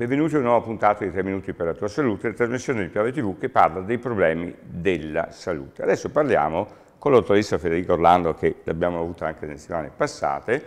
Benvenuti a una nuova puntata di 3 minuti per la tua salute, la trasmissione di Piave TV che parla dei problemi della salute. Adesso parliamo con la dottoressa Federica Orlando, che l'abbiamo avuta anche nelle settimane passate,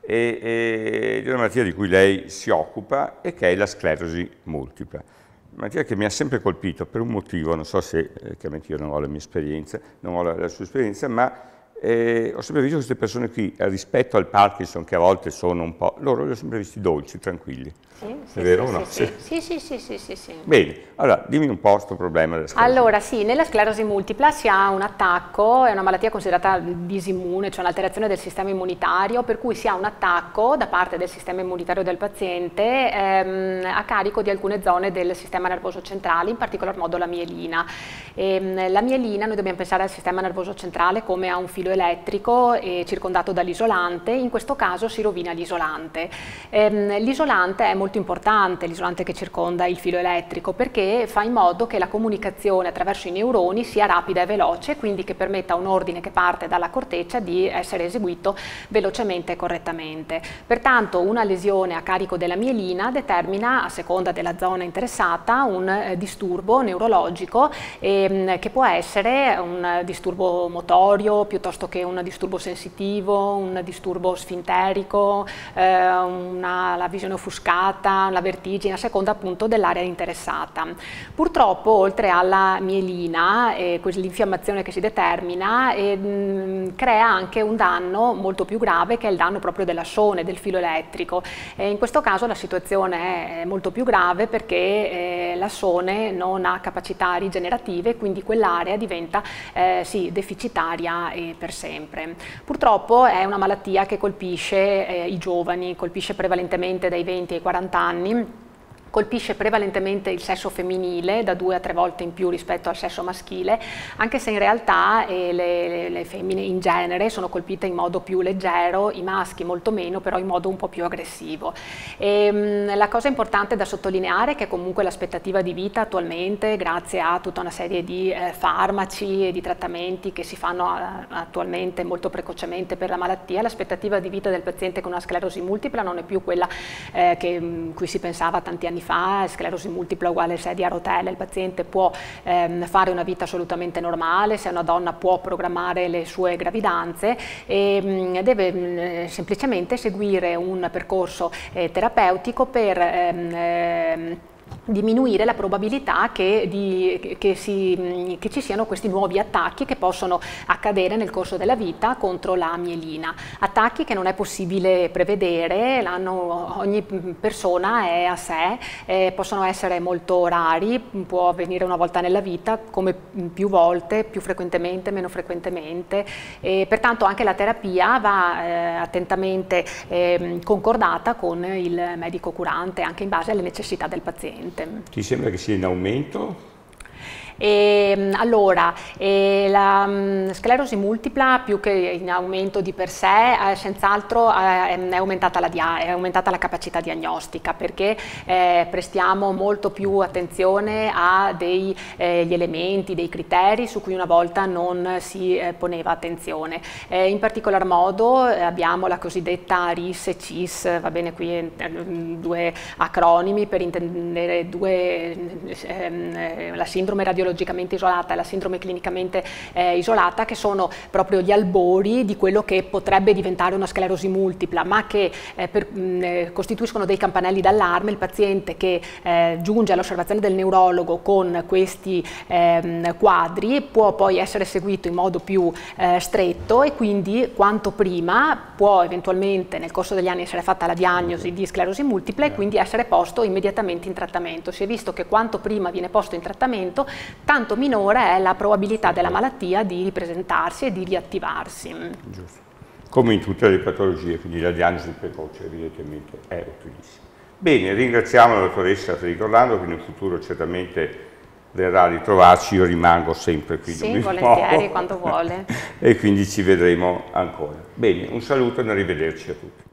e di una malattia di cui lei si occupa e che è la sclerosi multipla. Una malattia che mi ha sempre colpito per un motivo, non so se chiaramente io non ho la mia esperienza, non ho la sua esperienza, ma ho sempre visto queste persone qui, rispetto al Parkinson, che a volte sono un po', loro li ho sempre visti dolci, tranquilli. Sì, è vero o no? Sì. Bene, allora dimmi un po' questo problema della sclerosi. Allora sì, nella sclerosi multipla si ha un attacco, è una malattia considerata disimmune, cioè un'alterazione del sistema immunitario, per cui si ha un attacco da parte del sistema immunitario del paziente a carico di alcune zone del sistema nervoso centrale, in particolar modo la mielina. La mielina, noi dobbiamo pensare al sistema nervoso centrale come a un filo elettrico circondato dall'isolante, in questo caso si rovina l'isolante. L'isolante è molto importante, l'isolante che circonda il filo elettrico, perché fa in modo che la comunicazione attraverso i neuroni sia rapida e veloce, quindi che permetta a un ordine che parte dalla corteccia di essere eseguito velocemente e correttamente. Pertanto una lesione a carico della mielina determina, a seconda della zona interessata, un disturbo neurologico che può essere un disturbo motorio piuttosto che un disturbo sensitivo, un disturbo sfinterico, la visione offuscata, la vertigine, a seconda appunto dell'area interessata. Purtroppo, oltre alla mielina, l'infiammazione che si determina crea anche un danno molto più grave, che è il danno proprio dell'assone, del filo elettrico. In questo caso la situazione è molto più grave perché l'assone non ha capacità rigenerative, quindi quell'area diventa sì, deficitaria per sempre. Purtroppo è una malattia che colpisce i giovani, colpisce prevalentemente dai 20 ai 40 anni. Colpisce prevalentemente il sesso femminile, da 2 a 3 volte in più rispetto al sesso maschile, anche se in realtà le femmine in genere sono colpite in modo più leggero, i maschi molto meno, però in modo un po' più aggressivo. La cosa importante da sottolineare è che comunque l'aspettativa di vita attualmente, grazie a tutta una serie di farmaci e di trattamenti che si fanno attualmente molto precocemente per la malattia, l'aspettativa di vita del paziente con una sclerosi multipla non è più quella cui si pensava tanti anni fa, sclerosi multipla uguale sedia a rotelle, il paziente può fare una vita assolutamente normale, se è una donna può programmare le sue gravidanze e deve semplicemente seguire un percorso terapeutico per diminuire la probabilità che ci siano questi nuovi attacchi che possono accadere nel corso della vita contro la mielina. Attacchi che non è possibile prevedere, ogni persona è a sé, possono essere molto rari, può avvenire una volta nella vita, come più volte, più frequentemente, meno frequentemente, e pertanto anche la terapia va attentamente concordata con il medico curante, anche in base alle necessità del paziente. Ti sembra che sia in aumento? Allora, la sclerosi multipla, più che in aumento di per sé, senz'altro è aumentata la capacità diagnostica, perché prestiamo molto più attenzione a degli elementi, dei criteri su cui una volta non si poneva attenzione. In particolar modo abbiamo la cosiddetta RIS e CIS, va bene qui 2 acronimi per intendere la sindrome radiologicamente isolata e la sindrome clinicamente isolata, che sono proprio gli albori di quello che potrebbe diventare una sclerosi multipla, ma che costituiscono dei campanelli d'allarme. Il paziente che giunge all'osservazione del neurologo con questi quadri può poi essere seguito in modo più stretto, e quindi quanto prima può eventualmente nel corso degli anni essere fatta la diagnosi di sclerosi multipla e quindi essere posto immediatamente in trattamento. Si è visto che quanto prima viene posto in trattamento, tanto minore è la probabilità della malattia di ripresentarsi e di riattivarsi. Giusto. Come in tutte le patologie, quindi la diagnosi precoce evidentemente è utilissima. Bene, ringraziamo la dottoressa Federica Orlando, che in futuro certamente verrà a ritrovarci, io rimango sempre qui. Sì, volentieri, quando vuole. E quindi ci vedremo ancora. Bene, un saluto e un arrivederci a tutti.